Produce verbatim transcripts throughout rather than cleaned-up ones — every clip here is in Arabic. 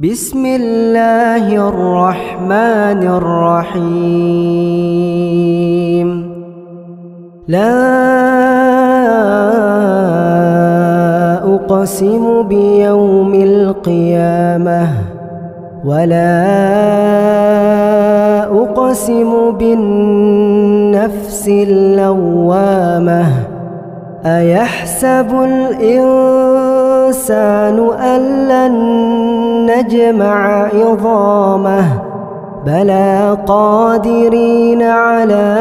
بسم الله الرحمن الرحيم. لا أقسم بيوم القيامة ولا أقسم بالنفس اللوامة. أيحسب الإنسان أن لن نجمع عظامه بلى قادرين على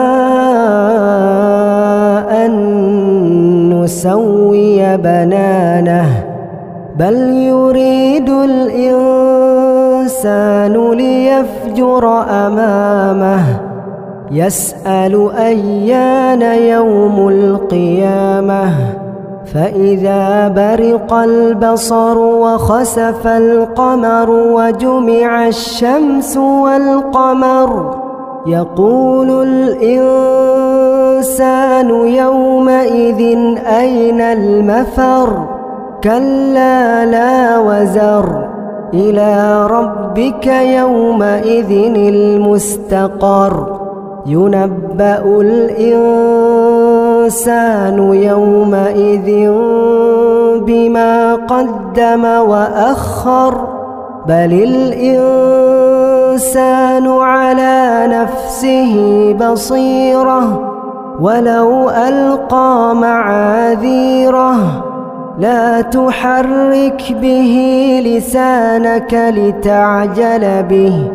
أن نسوي بنانه بل يريد الإنسان ليفجر أمامه يسأل أيان يوم القيامة فإذا برق البصر وخسف القمر وجمع الشمس والقمر يقول الإنسان يومئذ أين المفر كلا لا وزر إلى ربك يومئذ المستقر ينبأ الإنسان يومئذ بما قدم وأخر بل الإنسان على نفسه بصيرة ولو ألقى معاذيره لا تحرك به لسانك لتعجل به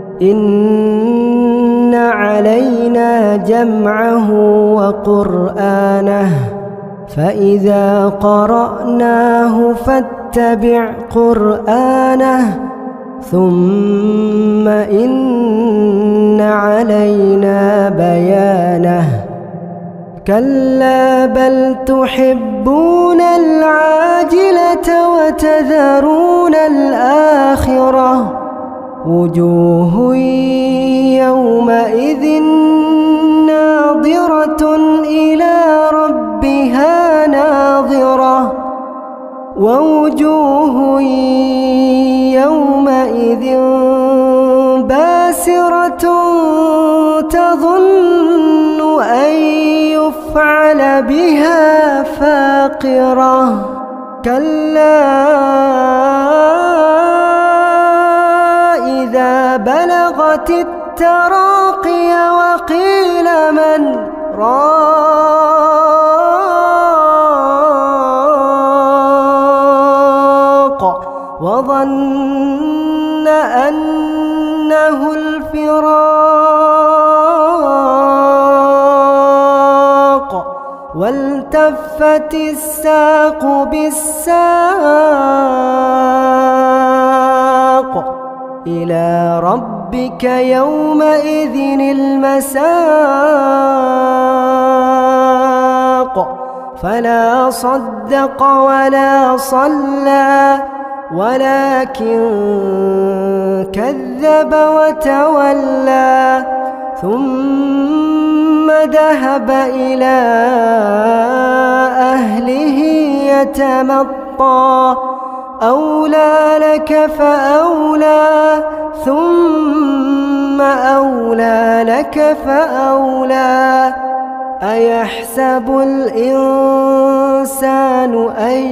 إن علينا جمعه وقرآنه فإذا قرأناه فاتبع قرآنه ثم إن علينا بيانه كلا بل تحبون العاجلة وتذرون الآخرة وجوه يومئذ ناظرة إلى ربها ناظرة ووجوه يومئذ باسرة تظن أن يفعل بها فاقرة كلا إذا بلغت التراقي وقيل من راق وظن أنه الفراق والتفت الساق بالساق إلى ربك يومئذ المساق فلا صدق ولا صلى ولكن كذب وتولى ثم ذهب إلى أهله يتمطى أولى لك فأولى ثم أولى لك فأولى أيحسب الإنسان أن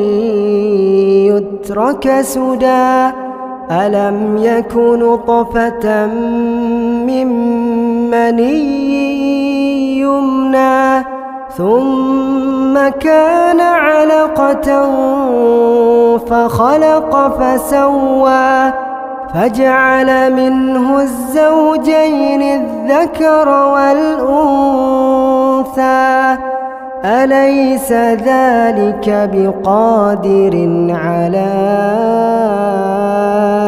يترك سدى ألم يك نطفة من مني يمنى ثم كان علقة فخلق فسوى فجعل منه الزوجين الذكر والأنثى أليس ذلك بقادر على